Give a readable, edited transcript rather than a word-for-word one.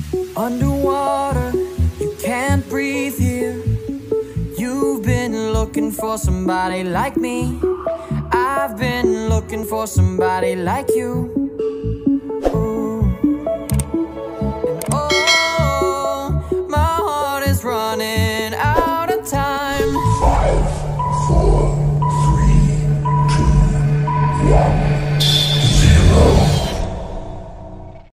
Underwater, you can't breathe here. You've been looking for somebody like me. I've been looking for somebody like you.